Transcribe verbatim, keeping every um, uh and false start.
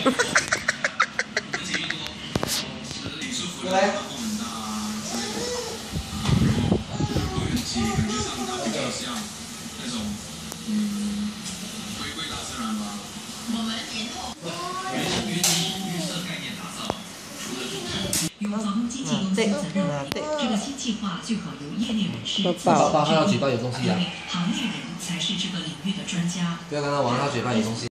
过来。 由房屋经纪公司则认为，这个新计划最好由业内人士自爸爸行他要嘴巴有东西啊， 因为行内人才是这个领域的专家。 不要跟他玩，他嘴巴有东西。